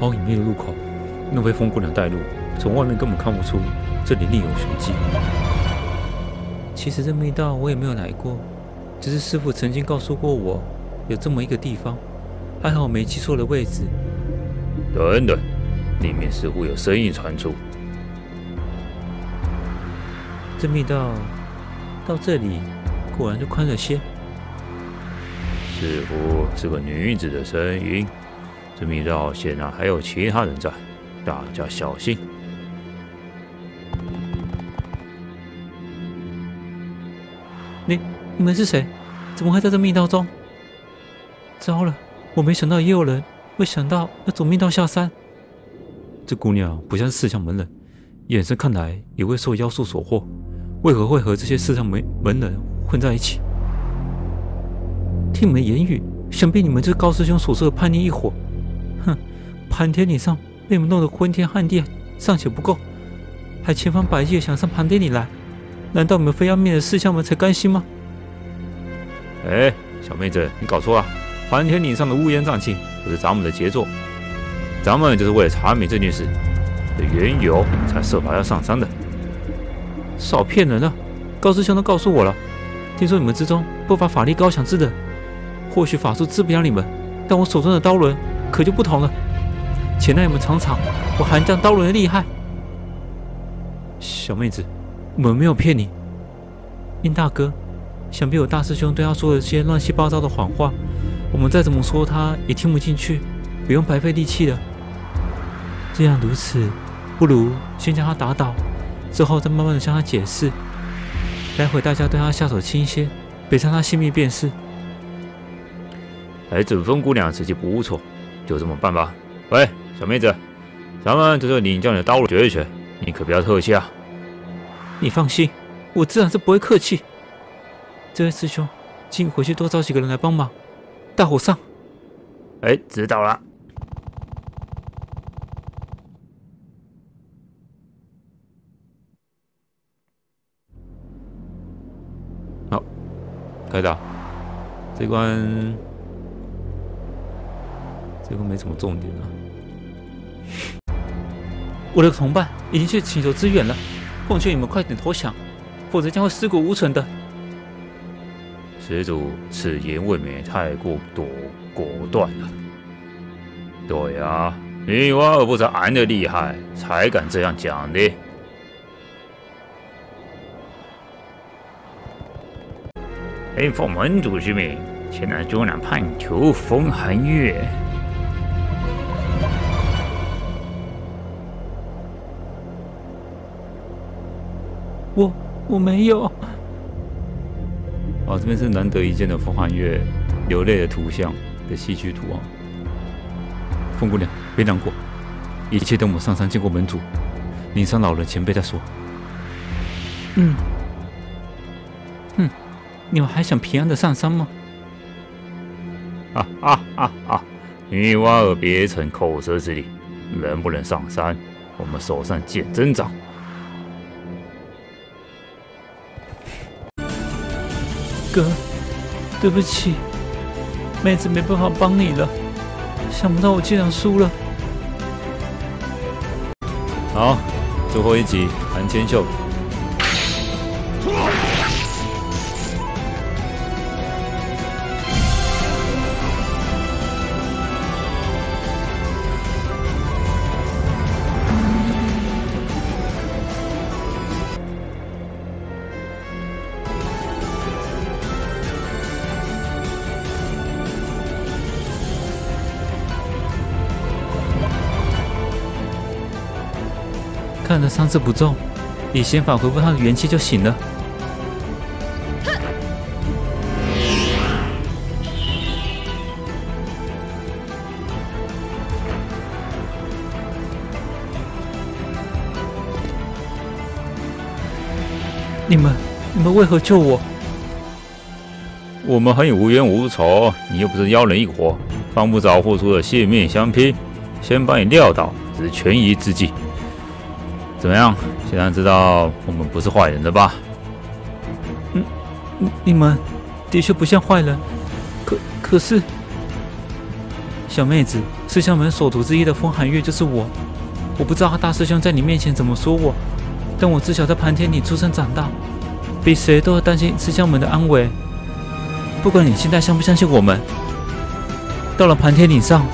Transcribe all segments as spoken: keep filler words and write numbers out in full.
荒隐秘的入口，若非风姑娘带路，从外面根本看不出这里另有玄机。其实这密道我也没有来过，只是师父曾经告诉过我有这么一个地方，还好我没记错了位置。 等等，里面似乎有声音传出。 这密道到这里果然就宽了些。 似乎是个女子的声音。这密道显然还有其他人在，大家小心。 你你们是谁？怎么会在这密道中？糟了，我没想到也有人会想到要走密道下山。这姑娘不像是四象门人，眼神看来也会受妖术所惑，为何会和这些四象门门人混在一起？听你们言语，想必你们这高师兄所说的叛逆一伙。哼，盘天岭上被你们弄得昏天暗地，尚且不够，还千方百计想上盘天岭来，难道你们非要灭了四象门才甘心吗？ 哎，小妹子，你搞错了，盘天岭上的乌烟瘴气不是咱们的杰作，咱们就是为了查明这件事的缘由，才设法要上山的。 少骗人了，高师兄都告诉我了，听说你们之中不乏法力高强之人，或许法术治不了你们，但我手中的刀轮可就不同了。前来你们尝尝我寒江刀轮的厉害。小妹子，我们没有骗你。殷大哥，想必有大师兄对他说的些乱七八糟的谎话，我们再怎么说他也听不进去，不用白费力气了。这样如此，不如先将他打倒，之后再慢慢的向他解释。待会大家对他下手轻些，别伤他性命便是。 哎，这风姑娘时机不错，就这么办吧。喂，小妹子，咱们这就领教你的刀路学一学，你可不要客气啊。 你放心，我自然是不会客气。这位师兄，请你回去多找几个人来帮忙，大火上。 哎，知道了。 好，开打。这关。这个没什么重点啊。我的同伴已经去请求支援了，奉劝你们快点投降，否则将会尸骨无存的。 施主此言未免太过果果断了。对啊，女娲儿不是俺的厉害，才敢这样讲的。哎，奉门主之命，前来捉拿叛徒风寒月。 我我没有。 哦，这边是难得一见的风寒月流泪的图像的戏剧图啊。 风姑娘，别难过，一切等我上山见过门主、灵山老人前辈再说。嗯，哼，你们还想平安的上山吗？ 哈哈哈哈！女娲儿别逞口舌之力，能不能上山，我们手上见真章。 哥，对不起，妹子没办法帮你了。想不到我竟然输了。 好，最后一集韩千秀。 看着伤势不重，以仙法恢复他的元气就行了。你们，你们为何救我？ 我们和你无冤无仇，你又不是妖人一伙，方不早付出了性命相拼，先把你撂倒，只是权宜之计。怎么样？现在知道我们不是坏人了吧？ 嗯，你们的确不像坏人，可可是， 小妹子，师兄门所徒之一的风寒月就是我。我不知道他大师兄在你面前怎么说我，但我自小在盘天岭出生长大，比谁都要担心师兄门的安危。不管你现在相不相信我们，到了盘天岭上，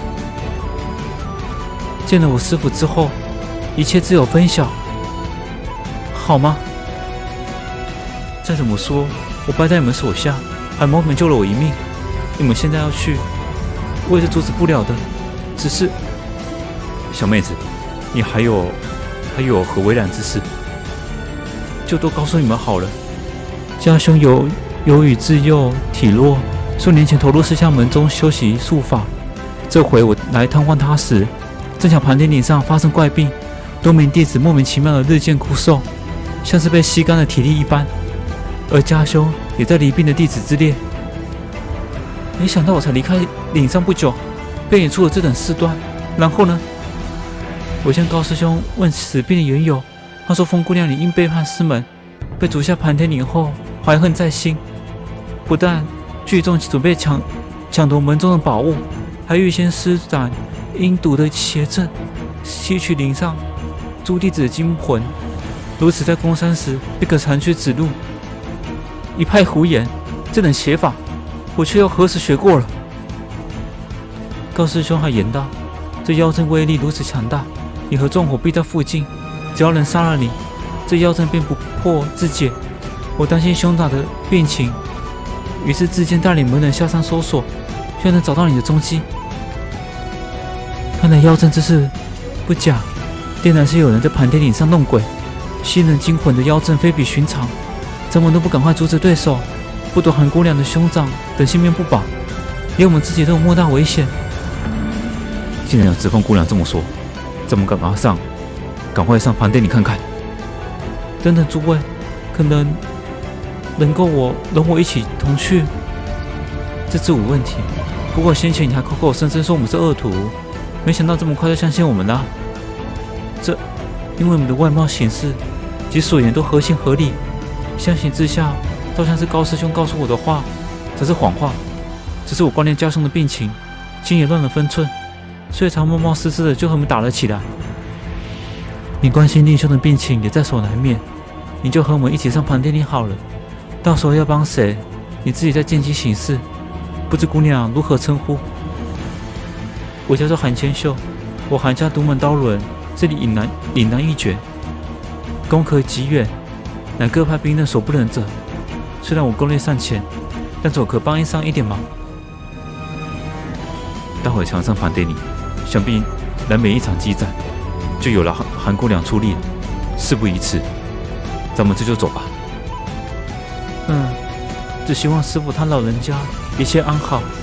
见了我师父之后，一切自有分晓，好吗？再怎么说，我败在你们手下，还蒙你们救了我一命。你们现在要去，我也是阻止不了的。只是，小妹子，你还有还有何为难之事，就都告诉你们好了。家兄由由于自幼体弱，数年前投入师相门中修习术法。这回我来探望他时，正巧盘天岭上发生怪病，多名弟子莫名其妙的日渐枯瘦，像是被吸干了体力一般。而家兄也在离病的弟子之列。没想到我才离开岭上不久，便也出了这等事端。然后呢？我向高师兄问此病的缘由，他说风姑娘你因背叛师门，被逐下盘天岭后怀恨在心，不但聚众准备抢抢夺门中的宝物，还预先施展阴毒的邪阵，吸取岭上诸弟子的精魂。如此在攻山时便可残缺指路，一派胡言。这等邪法，我却又何时学过了？高师兄还言道，这妖阵威力如此强大，你和众伙必在附近，只要能杀了你，这妖阵便不破自解。我担心兄长的病情，于是自荐带领门人下山搜索，希望能找到你的踪迹。看来妖阵之事不假，定然是有人在盘天岭上弄鬼，吸人精魂的妖阵非比寻常。咱们都不赶快阻止对手，不夺韩姑娘的兄长等性命不保，连我们自己都有莫大危险。 既然有直风姑娘这么说，咱们赶快上，赶快上盘天岭看看。 等等，诸位，可能能够我容我一起同去，这自无问题。不过先前你还口口声声说我们是恶徒，没想到这么快就相信我们了。这，因为我们的外貌行事及所言都合情合理，相形之下，倒像是高师兄告诉我的话才是谎话。只是我挂念家兄的病情，心也乱了分寸，所以才冒冒失失的就和我们打了起来。你关心弟兄的病情也在所难免，你就和我们一起上盘天岭好了。到时候要帮谁，你自己再见机行事。不知姑娘如何称呼？我叫做韩千秀，我韩家独门刀轮，这里岭南岭南一绝，功可极远，乃各派兵刃所不能者。虽然我功力尚浅，但总可帮一上一点忙。 待会强上盘天岭，想必难免一场激战，就有了韩韩姑娘出力了。事不宜迟，咱们这就走吧。 嗯，只希望师父他老人家一切安好。